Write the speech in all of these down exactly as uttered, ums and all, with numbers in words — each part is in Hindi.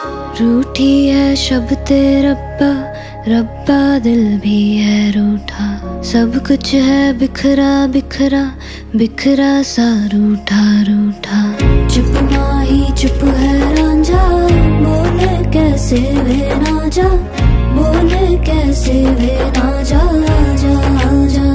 रूठी है शब्दे रब्बा, रब्बा दिल भी है रूठा। सब कुछ है बिखरा बिखरा, बिखरा सा रूठा रूठा। चुप माही चुप है रांझा, बोले कैसे वे ना जा, बोले कैसे वे ना जा जा जा।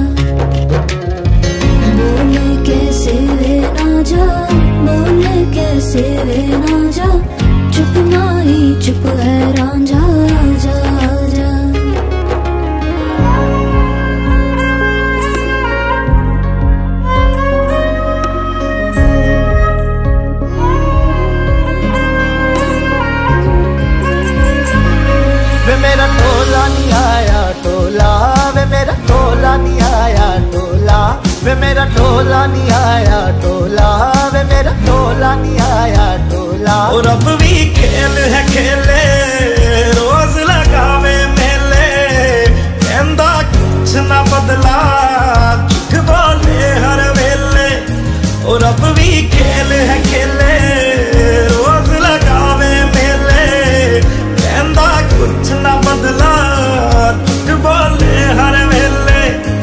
बोले कैसे वे ना जा, बोले कैसे वे ना जा। चुप माही चुप है रांझा जा जा। वे मेरा टोला नहीं आया टोला, वे मेरा टोला नहीं आया टोला। वे मेरा टोला नहीं आया टोला, वे मेरा टोला नहीं आया टोला। और अब भी खेल है खेले, रोज लगावे मेले। कहंदा कुछ ना बदला, झूठ बोले हर वेले। और अब भी खेल है खेले, रोज लगावे मेले। कहंदा कुछ ना बदला, झूठ बोले हर वेले।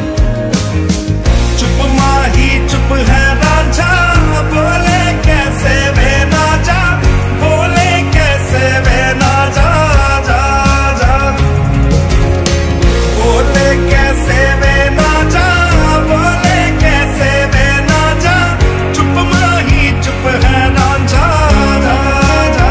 चुप माही चुप है रांझा, बोले कैसे वे ना जा, बोले कैसे वे ना जा जा जा। बोले कैसे वे ना जा, बोले कैसे वे ना जा। चुप माही चुप है रांझा जा जा।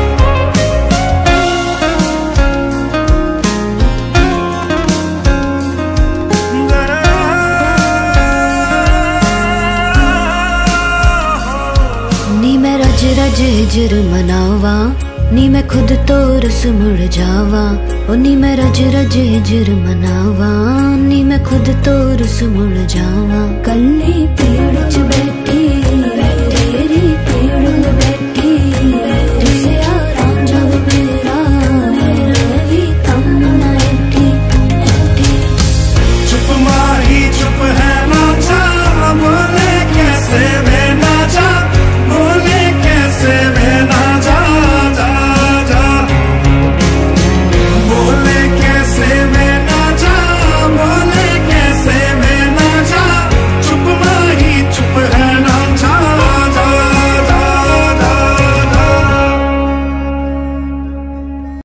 नी मैं रज रज हिजर मनावा, नी मैं खुद तो रस मुड़ जावा। ओ नी मैं रज रज हिजर मनावा, नी मैं खुद तो रस मुड़ जावा। कल्ली पेड़ च बैठ